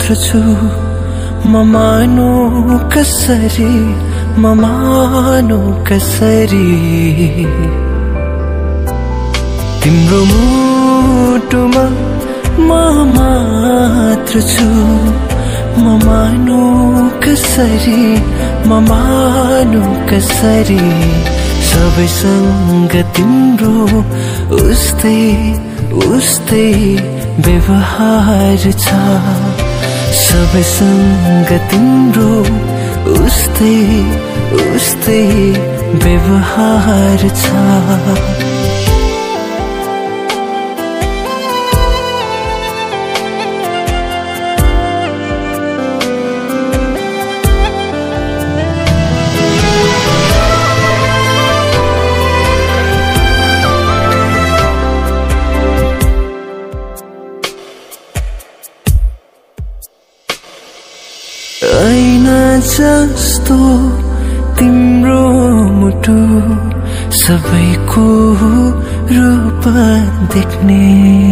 मात्र छु म मानु कसरी म मानु कसरी तिम्रो मुटुमा म मात्र छु म मानु कसरी म मानु कसरी सबैसँग तिम्रो उस्तै उस्तै व्यवहार छ सबैसँग तिम्रो उस्तै उस्तै व्यवहार छ ऐना जस्तो तिम्रो मुटु सबैको रूप देख्ने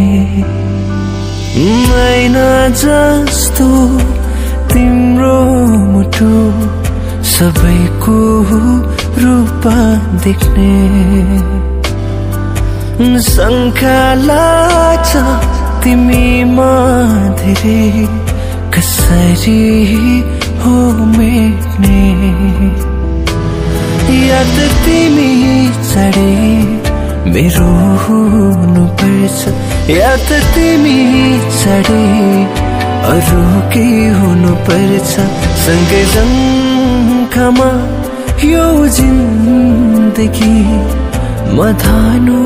ऐना जस्तो तिम्रो मुटु सबैको रूप देख्ने शङ्का लाग्छ तिमीमा धेरै कसरी हो मेट्ने याद तिमी चढे मेरो हुनु पर्छ याद तिमी चढे अरू के हुनु पर्छ सँगै जङ्खामा यो जिन्दगी म धानु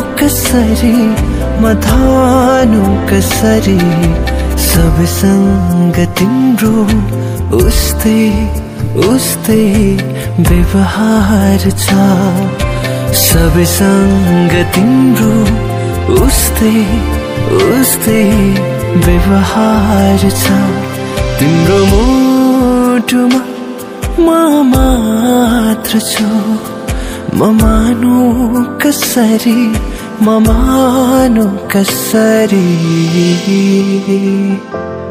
कसरी सबैसँग तिम्रो उस्तै उस्तै व्यवहार छ सबैसँग तिम्रो उस्तै उस्तै व्यवहार छ तिम्रो मुटुमा म मात्र छु म मानु कसरी म मानु कसरी